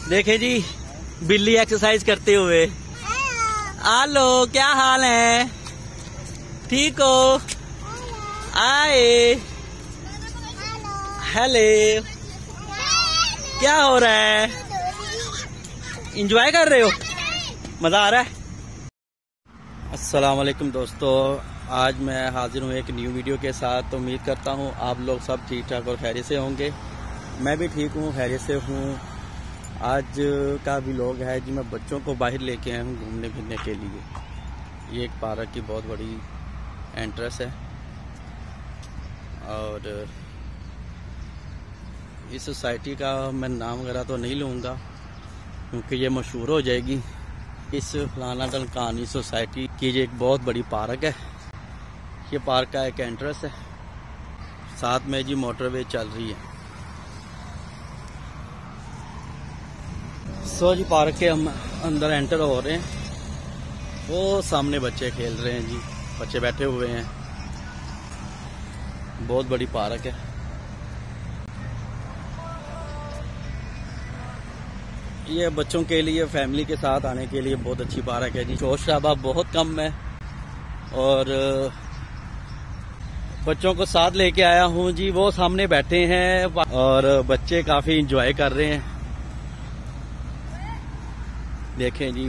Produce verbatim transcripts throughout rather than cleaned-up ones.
देखे जी बिल्ली एक्सरसाइज करते हुए। हेलो, क्या हाल है? ठीक हो? आए हेलो, क्या हो रहा है? एंजॉय कर रहे हो? मजा आ रहा है? अस्सलाम वालेकुम दोस्तों, आज मैं हाजिर हूँ एक न्यू वीडियो के साथ। तो उम्मीद करता हूँ आप लोग सब ठीक ठाक और खैरियत से होंगे। मैं भी ठीक हूँ, खैरियत से हूँ। आज का व्लॉग है जी, मैं बच्चों को बाहर लेके आया हूँ घूमने फिरने के लिए। ये एक पार्क की बहुत बड़ी एंट्रेंस है और इस सोसाइटी का मैं नाम वगैरह तो नहीं लूँगा क्योंकि ये मशहूर हो जाएगी। इस फलाना ढलकानी सोसाइटी की ये एक बहुत बड़ी पार्क है। ये पार्क का एक एंट्रेंस है, साथ में जी मोटरवे चल रही है। सो जी पार्क के हम अंदर एंटर हो रहे हैं। वो सामने बच्चे खेल रहे हैं जी, बच्चे बैठे हुए हैं। बहुत बड़ी पार्क है। ये बच्चों के लिए, फैमिली के साथ आने के लिए बहुत अच्छी पार्क है जी। शोर शराबा बहुत कम है और बच्चों को साथ लेके आया हूँ जी। वो सामने बैठे हैं और बच्चे काफी एंजॉय कर रहे हैं। देखें जी,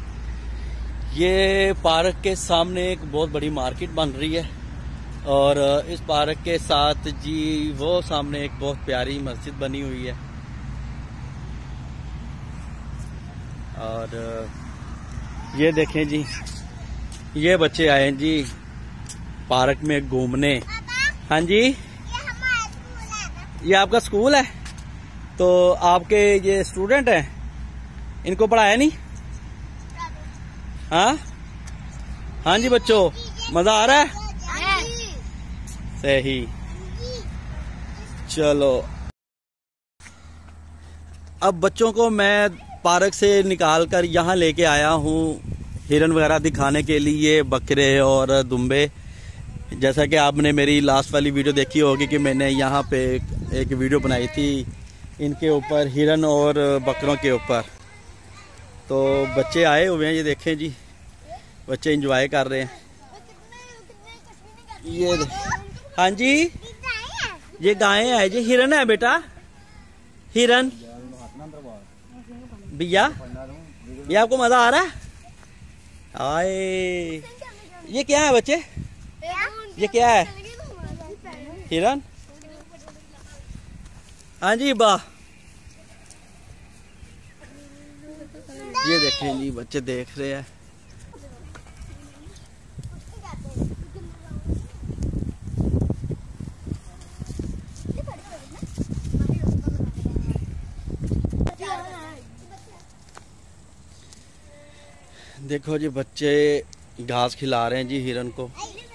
ये पार्क के सामने एक बहुत बड़ी मार्केट बन रही है और इस पार्क के साथ जी वो सामने एक बहुत प्यारी मस्जिद बनी हुई है। और ये देखें जी, ये बच्चे आए हैं जी पार्क में घूमने। हाँ जी, ये हमारा स्कूल है। ये आपका स्कूल है? तो आपके ये स्टूडेंट हैं, इनको पढ़ाया नहीं? हाँ हाँ जी बच्चों, मजा आ रहा है? सही, चलो अब बच्चों को मैं पार्क से निकाल कर यहाँ लेके आया हूँ हिरन वगैरह दिखाने के लिए, बकरे और दुम्बे। जैसा कि आपने मेरी लास्ट वाली वीडियो देखी होगी कि मैंने यहाँ पे एक वीडियो बनाई थी इनके ऊपर, हिरन और बकरों के ऊपर। तो बच्चे आए हुए हैं, ये देखें जी, बच्चे एंजॉय कर रहे हैं। ये हाँ जी, ये गायें है जी, हिरन है बेटा, हिरन। भैया ये आपको मजा आ रहा है? आए, ये क्या है बच्चे? ये क्या है? हिरन? हाँ जी वाह। ये देखें जी, बच्चे देख रहे हैं। देखो जी, बच्चे घास खिला रहे हैं जी हिरन को।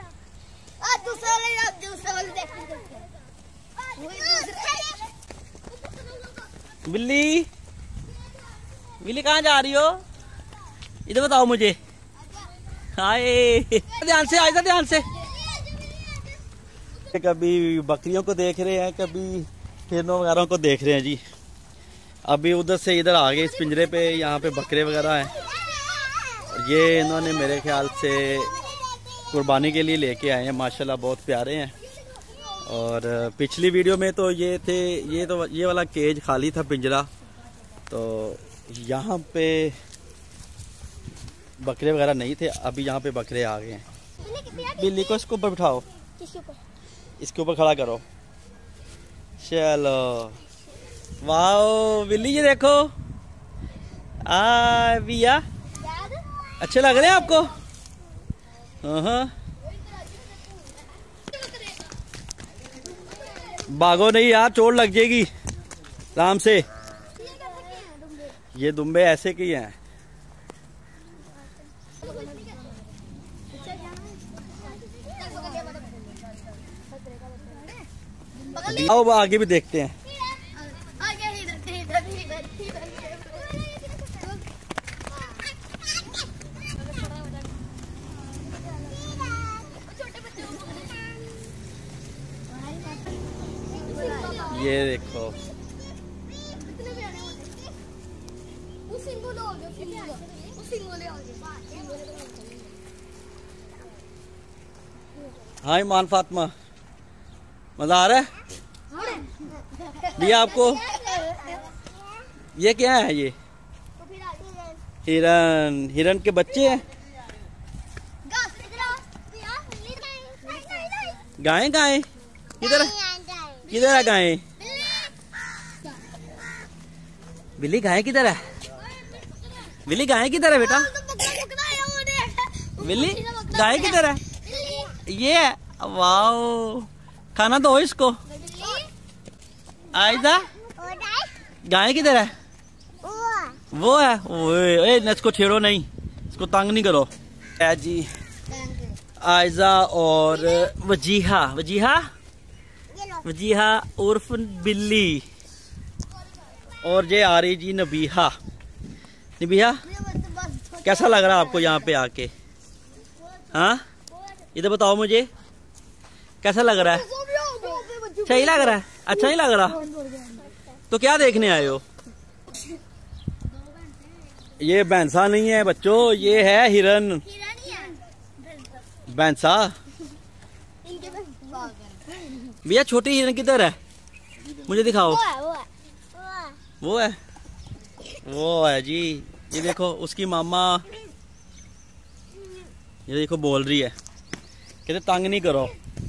बिल्ली, बिल्ली कहाँ जा रही हो? इधर बताओ मुझे। हाय, ध्यान से आइए, ध्यान से। कभी बकरियों को देख रहे हैं, कभी हिरनों वगैरह को देख रहे हैं जी। अभी उधर से इधर आ गए इस पिंजरे पे, यहाँ पे बकरे वगैरह हैं। ये इन्होंने मेरे ख्याल से कुर्बानी के लिए लेके आए हैं। माशाल्लाह बहुत प्यारे हैं। और पिछली वीडियो में तो ये थे, ये तो ये वाला केज खाली था, पिंजरा। तो यहाँ पे बकरे वगैरह नहीं थे, अभी यहाँ पे बकरे आ गए हैं। बिल्ली को इसके ऊपर बिठाओ, इसके ऊपर खड़ा करो। चलो, वाह बिल्ली, ये देखो। आ भैया, अच्छे लग रहे हैं आपको? हाँ, भागो नहीं यार, चोट लग जाएगी, आराम से। ये दुम्बे ऐसे के हैं। आओ आगे भी देखते हैं। ये देखो, हाँ ईमान फातिमा, मजा आ रहा है भैया आपको? ये क्या है? ये हिरन, हिरन के बच्चे हैं। गाय गाय किधर किधर है गाय? बिल्ली गाय किधर है? बिल्ली गाय किधर है बेटा? बिल्ली गाय किधर है? ये है। वाओ, खाना दो इसको। आयजा गाय किधर है? वो है। ओए इसको छेड़ो नहीं, इसको तंग नहीं करो। है जी आयजा और वजीहा, वजीहा वजीहा उर्फ बिल्ली। और ये आ रही जी नबीहा। नबीहा कैसा लग रहा है आपको यहाँ पे आके? हाँ इधर बताओ मुझे, कैसा लग रहा है? सही लग रहा है? अच्छा ही लग रहा? तो क्या देखने आए हो? ये भैंसा नहीं है बच्चों, ये है हिरन। भैंसा भैया, छोटी हिरन किधर है? मुझे दिखाओ। वो है, वो है जी। ये देखो उसकी मामा, ये देखो बोल रही है, कहते तंग नहीं करो।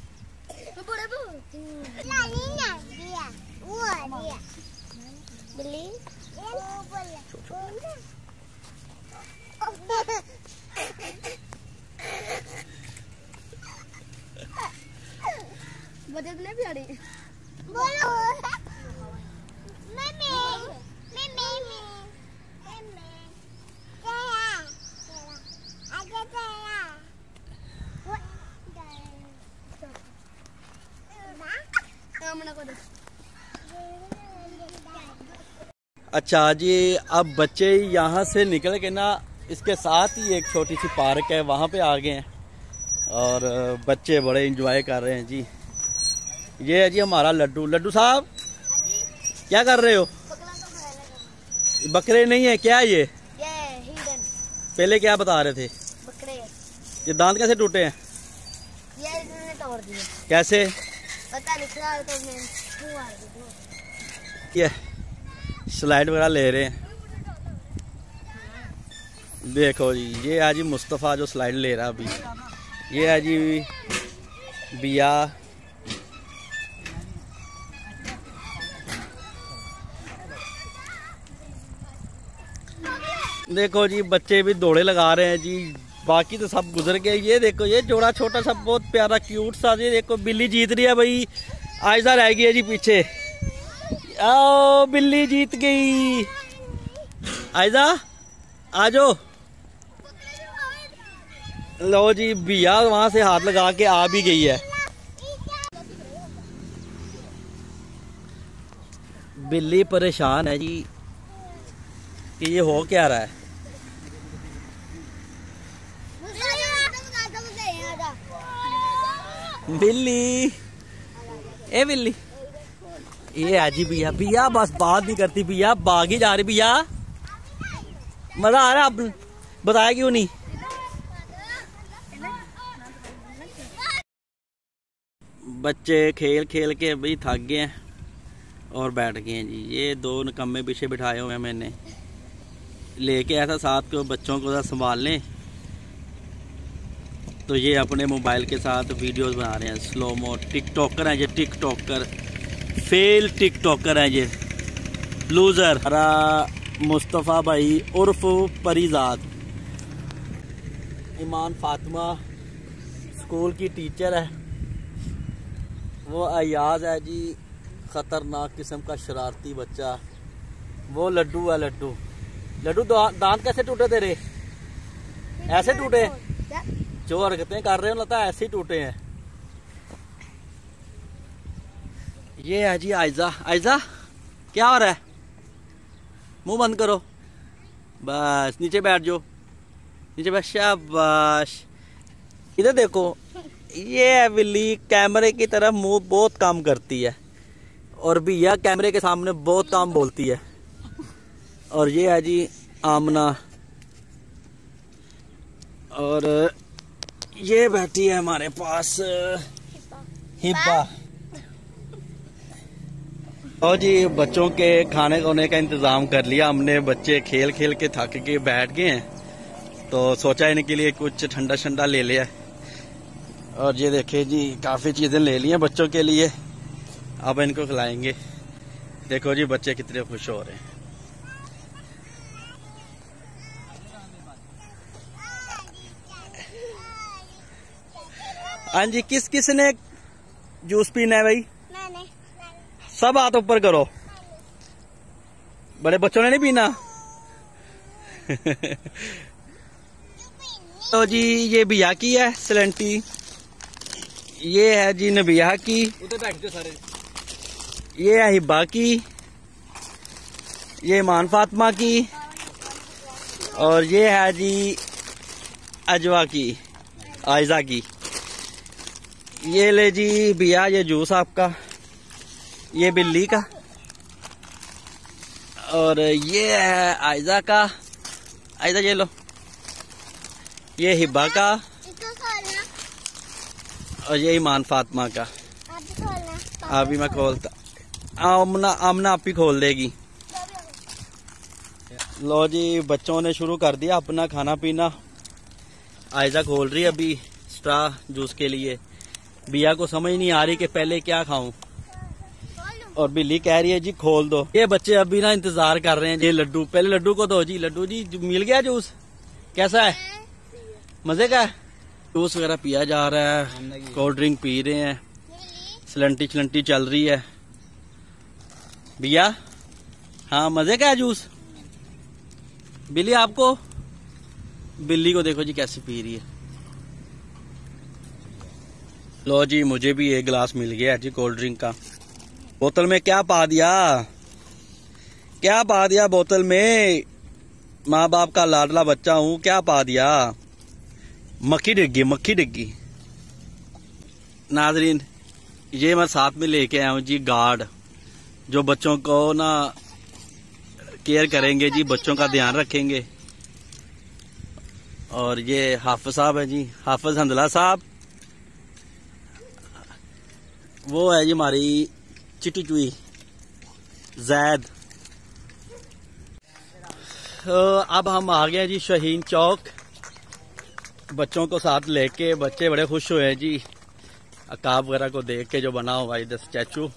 बोलो अच्छा जी, अब बच्चे यहाँ से निकल के ना, इसके साथ ही एक छोटी सी पार्क है, वहाँ पे आ गए हैं और बच्चे बड़े एंजॉय कर रहे हैं जी। ये है जी हमारा लड्डू। लड्डू साहब क्या कर रहे हो? बकरे नहीं है क्या? ये, ये हिरन। पहले क्या बता रहे थे? बकरे। ये दांत कैसे टूटे हैं? ये इन्होंने तोड़ दिए। कैसे? पता नहीं, तो मैं ये स्लाइड वगैरह ले रहे हैं। देखो जी, ये है जी मुस्तफ़ा जो स्लाइड ले रहा अभी। ये है जी बिया। देखो जी बच्चे भी दौड़े लगा रहे हैं जी, बाकी तो सब गुजर गए। ये देखो ये जोड़ा छोटा सा बहुत प्यारा क्यूट सा। ये देखो बिल्ली जीत रही है भाई, आयजा रह गई है जी पीछे। आओ बिल्ली जीत गई। आयजा आ जाओ। लो जी बिया वहां से हाथ लगा के आ भी गई है। बिल्ली परेशान है जी कि ये हो क्या रहा है। बिल्ली, ए बिल्ली, ये आजी बिया। बिया बस बात नहीं करती, बिया भागी जा रही। बिया मजा आ रहा है, आप बताया क्यों नहीं? बच्चे खेल खेल के अभी थक गए हैं और बैठ गए हैं जी। ये दो निकम्मे पीछे बिठाए हुए हैं, मैंने लेके आया था साथ को, बच्चों को संभालने। तो ये अपने मोबाइल के साथ वीडियोस बना रहे हैं स्लोमो। टिकटॉकर हैं ये, टिकटॉकर, फेल टिकटॉकर हैं ये, लूजर। हमारा मुस्तफ़ा भाई उर्फ परिजाद। ईमान फातिमा स्कूल की टीचर है। वो अयाज है जी, खतरनाक किस्म का शरारती बच्चा। वो लड्डू है, लड्डू। लड्डू दांत कैसे टूटे तेरे? ऐसे टूटे? जो हरकतें कर रहे हो लगता है ऐसे ही टूटे हैं। ये है जी आयजा। आयजा क्या हो रहा है? मुंह बंद करो, बस नीचे बैठ जाओ, नीचे बैठ। शाबाश। इधर देखो, ये है बिल्ली, कैमरे की तरफ मुंह बहुत काम करती है और बिया कैमरे के सामने बहुत काम बोलती है। और ये है जी आमना, और ये बैठी है हमारे पास हिब्बा। और जी बच्चों के खाने खोने का इंतजाम कर लिया हमने। बच्चे खेल खेल के थक के बैठ गए हैं, तो सोचा इनके लिए कुछ ठंडा ठंडा ले लिया। और ये देखे जी काफी चीजें ले ली हैं बच्चों के लिए, अब इनको खिलाएंगे। देखो जी बच्चे कितने खुश हो रहे हैं। हाँ जी, किस किस ने जूस पीना है भाई? मैंने। सब हाथ ऊपर करो। बड़े बच्चों ने नहीं पीना? तो जी ये बिया की है सिलेंटी, ये है जी नबिया की, उधर बैठते सारे। ये है हिब्बा की, ये मान फातिमा की, और ये है जी अजवा की, आयजा की। ये ले जी बिया, ये जूस आपका, ये बिल्ली का, और ये है आयजा का। आयजा ये लो, ये हिब्बा का, और ये ईमान फातिमा का। अभी मैं खोलता, आमना आमना आप ही खोल देगी। लो जी बच्चों ने शुरू कर दिया अपना खाना पीना। आयजा खोल रही है अभी स्ट्रा जूस के लिए। बिया को समझ नहीं आ रही कि पहले क्या खाऊं, और बिल्ली कह रही है जी खोल दो। ये बच्चे अभी ना इंतजार कर रहे हैं। ये लड्डू, पहले लड्डू को दो जी। लड्डू जी मिल गया जूस, कैसा है? मजे का है? जूस वगैरह पिया जा रहा है, कोल्ड ड्रिंक पी रहे हैं, सिलंटी चिलंटी चल रही है। भैया हाँ मजे का है जूस? बिल्ली आपको? बिल्ली को देखो जी कैसे पी रही है। लो जी मुझे भी एक गिलास मिल गया जी कोल्ड ड्रिंक का। बोतल में क्या पा दिया, क्या पा दिया बोतल में? माँ बाप का लाडला बच्चा हूँ, क्या पा दिया? मक्खी डिग्गी, मक्खी डिग्गी। नाजरीन ये मैं साथ में लेके आया हूँ जी गार्ड, जो बच्चों को ना केयर करेंगे जी, बच्चों का ध्यान रखेंगे। और ये हाफिज साहब है जी, हाफिज हंदला साहब। वो है जी हमारी चिटी चुई जैद। तो अब हम आ गए जी शाहीन चौक, बच्चों को साथ लेके। बच्चे बड़े खुश हुए हैं जी अकाब वगैरह को देख के, जो बना हुआ इधर स्टैचू।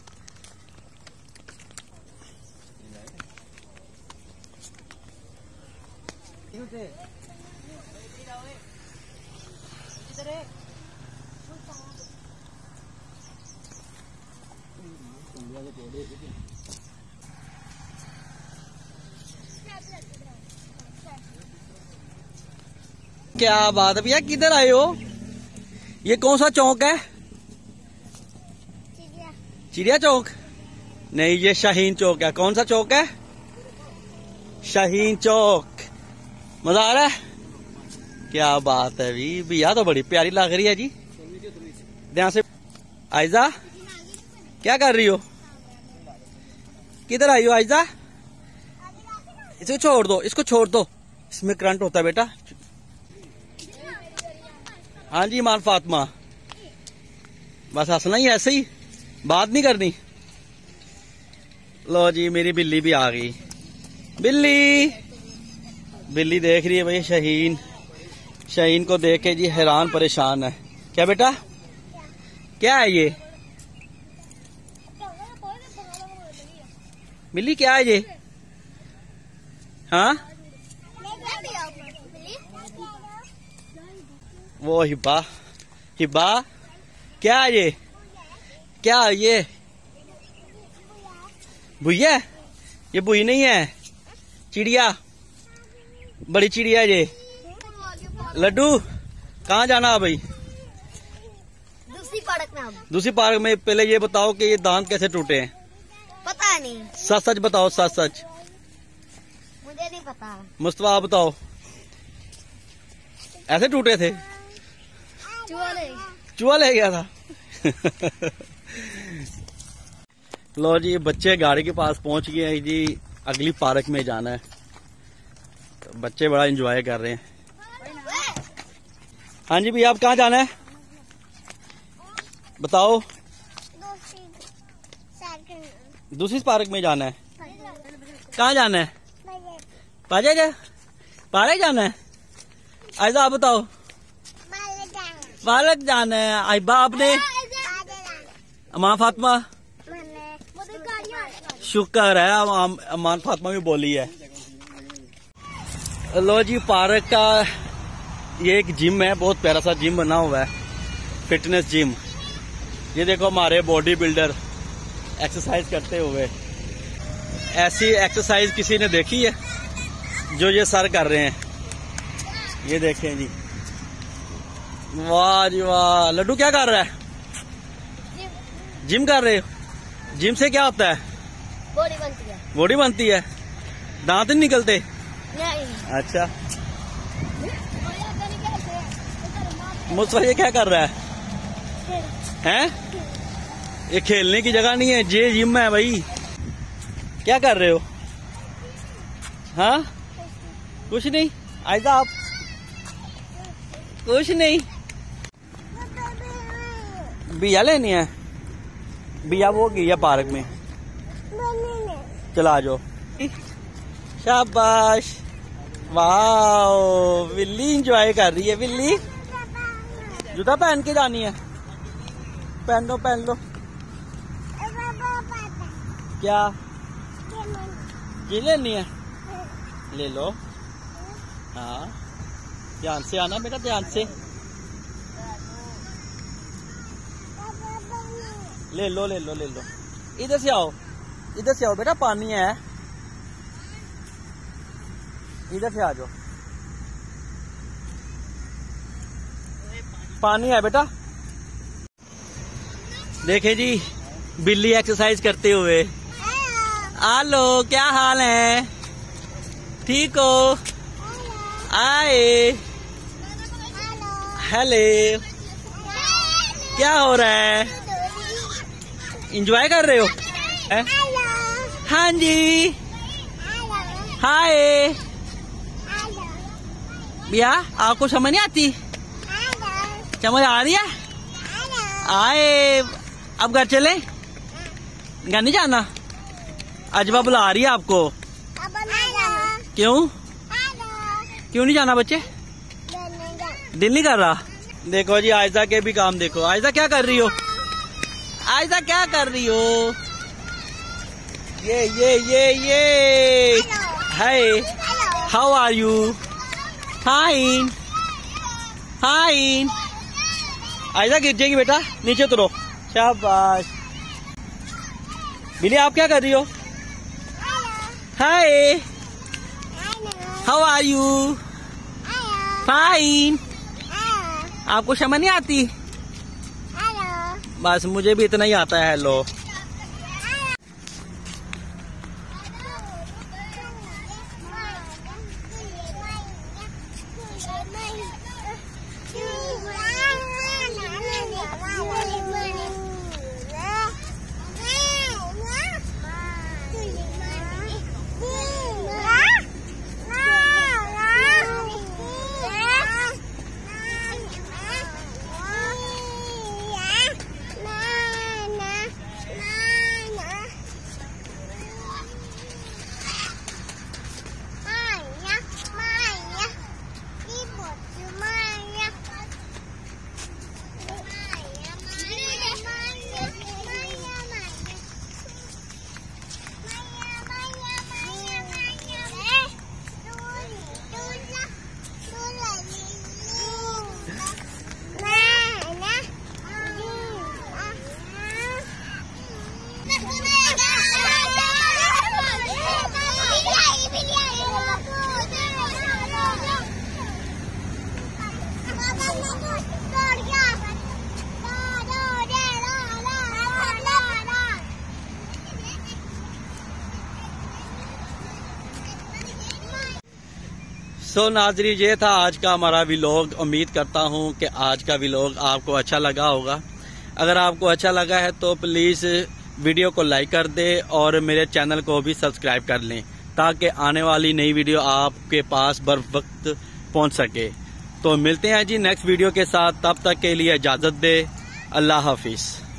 क्या बात है भैया, किधर आए हो? ये कौन सा चौक है? चिड़िया, चिड़िया चौक नहीं, ये शाहीन चौक है। कौन सा चौक है? शाहीन चौक। मजा आ रहा है? क्या बात है भी, भैया तो बड़ी प्यारी लग रही है जी। ध्यान से। आयजा क्या कर रही हो? किधर आई हो आयजा? इसे छोड़ दो, इसको छोड़ दो, इसमें करंट होता है बेटा। हाँ जी ईमान फातिमा, बस हंसना ही ऐसे ही, बात नहीं करनी। लो जी मेरी बिल्ली भी आ गई। बिल्ली बिल्ली देख रही है भाई शाहीन। शाहीन को देख के जी हैरान परेशान है। क्या बेटा, क्या है ये? बिल्ली क्या है ये? हाँ वो हिब्बा, हिब्बा क्या है ये? क्या है ये? भुइया? ये भुई नहीं है, चिड़िया, बड़ी चिड़िया ये। लड्डू कहाँ जाना है भाई? दूसरी पार्क में। दूसरी पार्क में। पहले ये बताओ कि ये दांत कैसे टूटे हैं? पता नहीं। सच सच बताओ, सच सच। मुझे नहीं पता। मुस्तफा आप बताओ, ऐसे टूटे थे? चूहा ले चूहा ले गया था। लो जी बच्चे गाड़ी के पास पहुंच गए हैं जी, अगली पार्क में जाना है। बच्चे बड़ा एंजॉय कर रहे हैं। हाँ जी भैया, आप कहाँ जाना है बताओ? दूसरी पार्क में जाना है। कहाँ जाना है? पाजे जा पार्क जाना है। आयदा आप बताओ? पार्क जाना है। आइबा आपने? अमान फातिमा? शुक्र है अमान फातिमा भी बोली है। लो जी, पार्क का ये एक जिम है, बहुत प्यारा सा जिम बना हुआ है, फिटनेस जिम। ये देखो हमारे बॉडी बिल्डर एक्सरसाइज करते हुए। ऐसी एक्सरसाइज किसी ने देखी है जो ये सर कर रहे हैं? ये देखें जी, वाह जी वाह। लड्डू क्या कर रहा है? जिम कर रहे हो? जिम से क्या होता है? बॉडी बनती है। बॉडी बनती है? दांत नहीं निकलते? नहीं। अच्छा, मुझसे ये क्या कर रहा है? हैं? ये खेलने की जगह नहीं है, ये जिम है भाई। क्या कर रहे हो? हाँ, कुछ नहीं। आयदा आप? कुछ नहीं। बिया लेनी है? बिया वो गई है पार्क में। चला जाओ। शाबाश, वाह, बिल्ली इंजॉय कर रही है। बिल्ली जूता पहन के जानी है? पहन लो पहन लो। क्या ये लेनी है? ले लो। हाँ, ध्यान से आना बेटा, ध्यान से। ले लो ले लो ले लो। इधर से आओ, इधर से आओ बेटा, पानी है। इधर से आ जाओ, पानी है बेटा। देखे जी, बिल्ली एक्सरसाइज करते हुए। हेलो, क्या हाल है? ठीक हो? आए, हेलो, क्या हो रहा है? एंजॉय कर रहे हो? है? हाँ जी, हाय भैया, आपको समझ नहीं आती? समझ आ रही है? आए, अब घर चले? घर नहीं जाना? अजबा बुला रही है आपको। क्यों क्यों नहीं जाना बच्चे? दिल नहीं कर रहा? देखो जी, आयजा के भी काम देखो। आयजा क्या कर रही हो? आयजा क्या कर रही हो? ये ये ये ये hi, how are you? Fine fine. Aiza गिर जाएगी बेटा, नीचे उतरो। शाबाश। बिल्ली, आप क्या कर रही हो? Hi, how are you? Fine. आपको समझ नहीं आती? बस मुझे भी इतना ही आता है, हेलो। सो so, नाजरीन, ये था आज का हमारा व्लॉग। उम्मीद करता हूँ कि आज का व्लॉग आपको अच्छा लगा होगा। अगर आपको अच्छा लगा है तो प्लीज़ वीडियो को लाइक कर दें और मेरे चैनल को भी सब्सक्राइब कर लें ताकि आने वाली नई वीडियो आपके पास बर वक्त पहुंच सके। तो मिलते हैं जी नेक्स्ट वीडियो के साथ, तब तक के लिए इजाज़त दे। अल्लाह हाफिज़।